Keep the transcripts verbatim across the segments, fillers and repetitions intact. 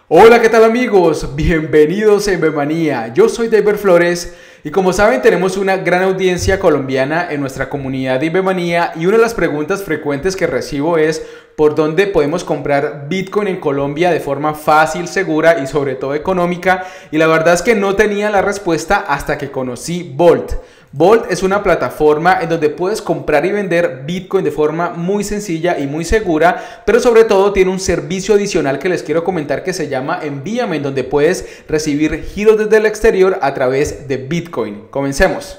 Hola, ¿qué tal amigos? Bienvenidos a Invemanía. Yo soy David Flores y como saben tenemos una gran audiencia colombiana en nuestra comunidad de Invemanía y una de las preguntas frecuentes que recibo es ¿por dónde podemos comprar Bitcoin en Colombia de forma fácil, segura y sobre todo económica? Y la verdad es que no tenía la respuesta hasta que conocí Volt. Volt es una plataforma en donde puedes comprar y vender Bitcoin de forma muy sencilla y muy segura, pero sobre todo tiene un servicio adicional que les quiero comentar que se llama Envíame, en donde puedes recibir giros desde el exterior a través de Bitcoin. Comencemos.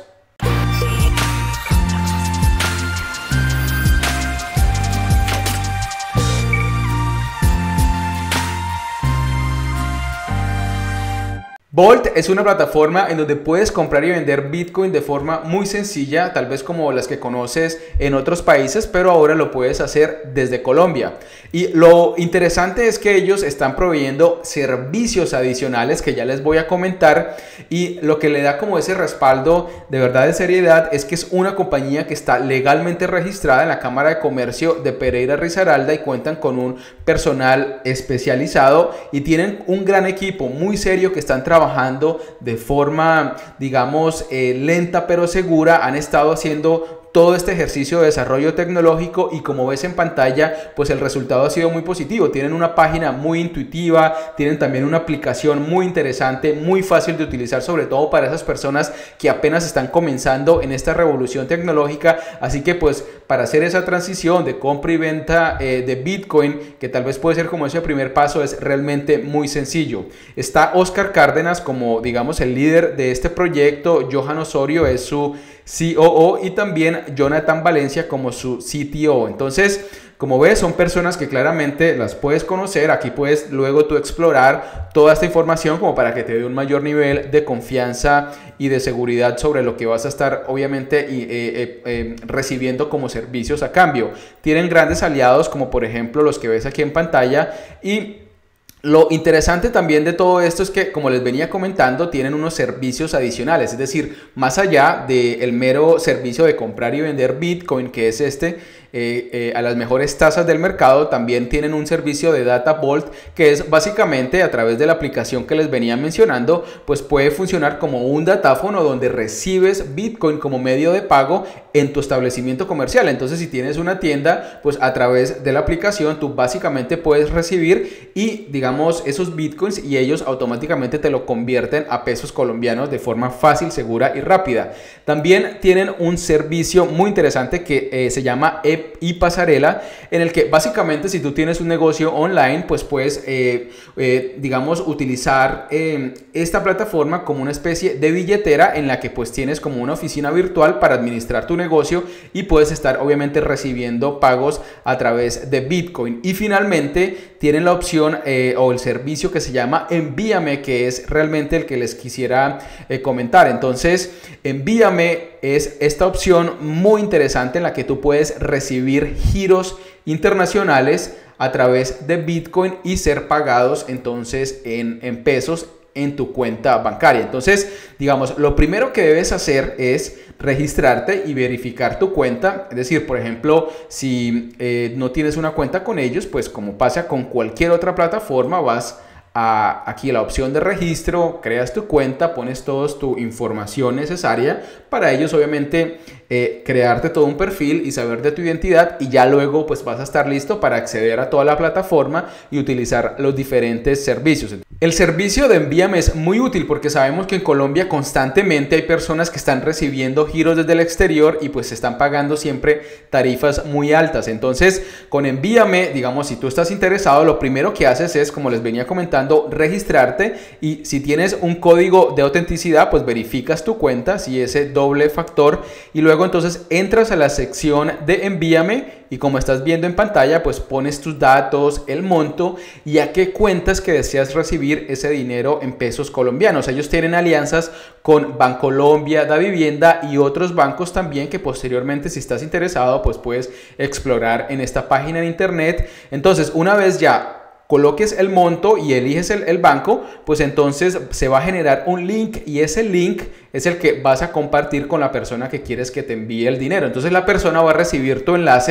Volt es una plataforma en donde puedes comprar y vender Bitcoin de forma muy sencilla, tal vez como las que conoces en otros países, pero ahora lo puedes hacer desde Colombia. Y lo interesante es que ellos están proveyendo servicios adicionales que ya les voy a comentar, y lo que le da como ese respaldo de verdad de seriedad es que es una compañía que está legalmente registrada en la Cámara de Comercio de Pereira Risaralda y cuentan con un personal especializado y tienen un gran equipo muy serio que están trabajando trabajando de forma, digamos, eh, lenta pero segura. Han estado haciendo todo este ejercicio de desarrollo tecnológico y como ves en pantalla, pues el resultado ha sido muy positivo. Tienen una página muy intuitiva, tienen también una aplicación muy interesante, muy fácil de utilizar, sobre todo para esas personas que apenas están comenzando en esta revolución tecnológica. Así que pues para hacer esa transición de compra y venta eh, de Bitcoin, que tal vez puede ser como ese primer paso, es realmente muy sencillo. Está Oscar Cárdenas como, digamos, el líder de este proyecto. Johan Osorio es su C O O y también Jonathan Valencia como su C T O. Entonces, como ves, son personas que claramente las puedes conocer. Aquí puedes luego tú explorar toda esta información como para que te dé un mayor nivel de confianza y de seguridad sobre lo que vas a estar obviamente y, eh, eh, eh, recibiendo como servicios a cambio. Tienen grandes aliados como por ejemplo los que ves aquí en pantalla. Y lo interesante también de todo esto es que, como les venía comentando, tienen unos servicios adicionales, es decir, más allá del mero servicio de comprar y vender Bitcoin, que es este, eh, eh, a las mejores tasas del mercado, también tienen un servicio de Data Vault, que es básicamente a través de la aplicación que les venía mencionando, pues puede funcionar como un datáfono donde recibes Bitcoin como medio de pago en tu establecimiento comercial. Entonces, si tienes una tienda, pues a través de la aplicación tú básicamente puedes recibir y, digamos, esos Bitcoins y ellos automáticamente te lo convierten a pesos colombianos de forma fácil, segura y rápida. También tienen un servicio muy interesante que eh, se llama ePasarela, en el que básicamente si tú tienes un negocio online, pues puedes, eh, eh, digamos, utilizar eh, esta plataforma como una especie de billetera en la que pues tienes como una oficina virtual para administrar tu negocio y puedes estar obviamente recibiendo pagos a través de Bitcoin. Y finalmente tienen la opción eh, o el servicio que se llama Envíame, que es realmente el que les quisiera eh, comentar. Entonces, Envíame es esta opción muy interesante en la que tú puedes recibir giros internacionales a través de Bitcoin y ser pagados entonces en, en pesos en tu cuenta bancaria. Entonces, digamos, lo primero que debes hacer es registrarte y verificar tu cuenta. Es decir, por ejemplo, si eh, no tienes una cuenta con ellos, pues como pasa con cualquier otra plataforma, vas a, aquí a la opción de registro, creas tu cuenta, pones toda tu información necesaria para ellos, obviamente, eh, crearte todo un perfil y saber de tu identidad, y ya luego pues vas a estar listo para acceder a toda la plataforma y utilizar los diferentes servicios. El servicio de Envíame es muy útil porque sabemos que en Colombia constantemente hay personas que están recibiendo giros desde el exterior y pues están pagando siempre tarifas muy altas. Entonces, con Envíame, digamos, si tú estás interesado, lo primero que haces es, como les venía comentando, registrarte, y si tienes un código de autenticidad, pues verificas tu cuenta, si ese doble factor, y luego entonces entras a la sección de Envíame y como estás viendo en pantalla, pues pones tus datos, el monto y a qué cuentas que deseas recibir ese dinero en pesos colombianos. Ellos tienen alianzas con Bancolombia, Davivienda y otros bancos también que posteriormente, si estás interesado, pues puedes explorar en esta página en internet. Entonces, una vez ya coloques el monto y eliges el, el banco, pues entonces se va a generar un link, y ese link es el que vas a compartir con la persona que quieres que te envíe el dinero. Entonces la persona va a recibir tu enlace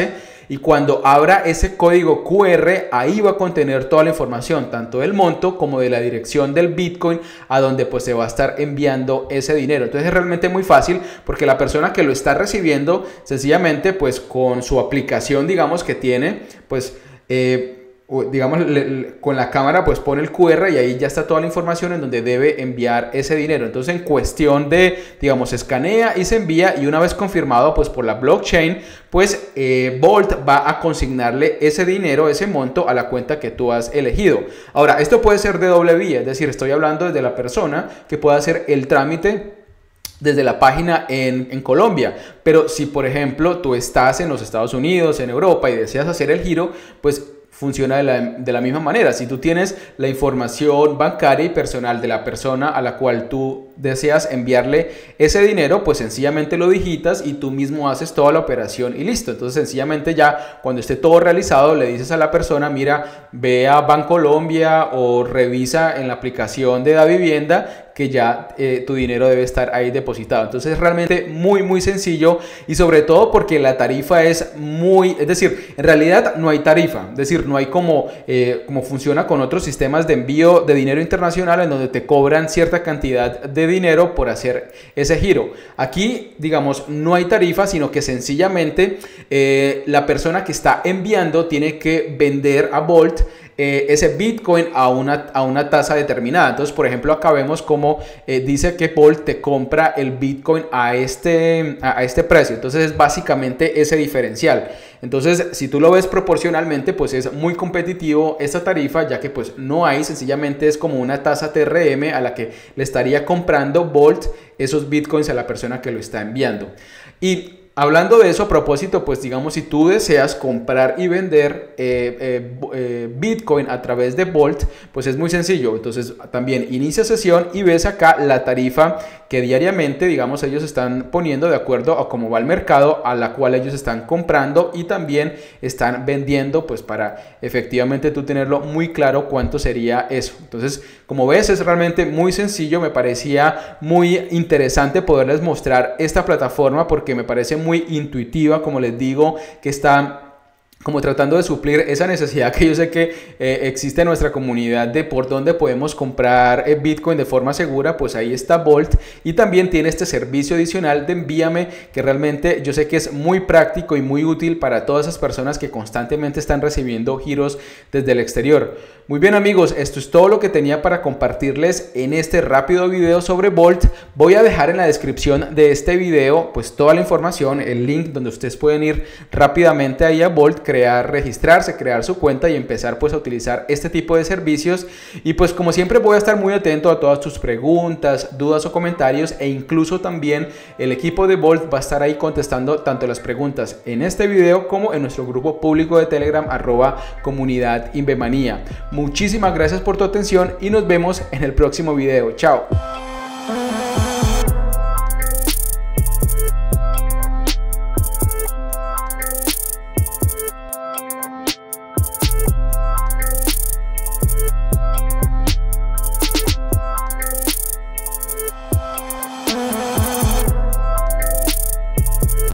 y cuando abra ese código Q R, ahí va a contener toda la información, tanto del monto como de la dirección del Bitcoin a donde pues se va a estar enviando ese dinero. Entonces es realmente muy fácil porque la persona que lo está recibiendo sencillamente pues con su aplicación, digamos, que tiene, pues eh, digamos le, le, con la cámara pues pone el Q R y ahí ya está toda la información en donde debe enviar ese dinero. Entonces en cuestión de, digamos, escanea y se envía, y una vez confirmado pues por la blockchain, pues eh, Bolt va a consignarle ese dinero, ese monto a la cuenta que tú has elegido. Ahora, esto puede ser de doble vía, es decir, estoy hablando desde la persona que pueda hacer el trámite desde la página en, en Colombia, pero si por ejemplo tú estás en los Estados Unidos, en Europa, y deseas hacer el giro, pues funciona de la, de la misma manera. Si tú tienes la información bancaria y personal de la persona a la cual tú deseas enviarle ese dinero, pues sencillamente lo digitas y tú mismo haces toda la operación y listo. Entonces sencillamente ya cuando esté todo realizado le dices a la persona, mira, ve a Bancolombia o revisa en la aplicación de Davivienda que ya eh, tu dinero debe estar ahí depositado. Entonces es realmente muy muy sencillo, y sobre todo porque la tarifa es muy, es decir, en realidad no hay tarifa, es decir, no hay como, eh, como funciona con otros sistemas de envío de dinero internacional en donde te cobran cierta cantidad de dinero por hacer ese giro. Aquí, digamos, no hay tarifa, sino que sencillamente eh, la persona que está enviando tiene que vender a Bolt Eh, ese Bitcoin a una, a una tasa determinada. Entonces, por ejemplo, acá vemos como eh, dice que Bolt te compra el Bitcoin a este, a, a este precio. Entonces es básicamente ese diferencial. Entonces, si tú lo ves proporcionalmente, pues es muy competitivo esta tarifa, ya que pues no hay, sencillamente es como una tasa T R M a la que le estaría comprando Bolt esos Bitcoins a la persona que lo está enviando. Y hablando de eso, a propósito, pues digamos, si tú deseas comprar y vender eh, eh, eh, Bitcoin a través de Bolt, pues es muy sencillo. Entonces también inicia sesión y ves acá la tarifa que diariamente, digamos, ellos están poniendo de acuerdo a cómo va el mercado, a la cual ellos están comprando y también están vendiendo, pues para efectivamente tú tenerlo muy claro cuánto sería eso. Entonces, como ves, es realmente muy sencillo. Me parecía muy interesante poderles mostrar esta plataforma porque me parece muy intuitiva, como les digo, que está como tratando de suplir esa necesidad que yo sé que eh, existe en nuestra comunidad de por dónde podemos comprar eh, Bitcoin de forma segura. Pues ahí está Bolt, y también tiene este servicio adicional de Envíame, que realmente yo sé que es muy práctico y muy útil para todas esas personas que constantemente están recibiendo giros desde el exterior. Muy bien amigos, esto es todo lo que tenía para compartirles en este rápido video sobre Bolt. Voy a dejar en la descripción de este video pues toda la información, el link donde ustedes pueden ir rápidamente ahí a Bolt, crear, registrarse, crear su cuenta y empezar pues a utilizar este tipo de servicios. Y pues como siempre voy a estar muy atento a todas tus preguntas, dudas o comentarios, e incluso también el equipo de Bolt va a estar ahí contestando tanto las preguntas en este video como en nuestro grupo público de Telegram arroba comunidad Invemanía. Muchísimas gracias por tu atención y nos vemos en el próximo video. Chao.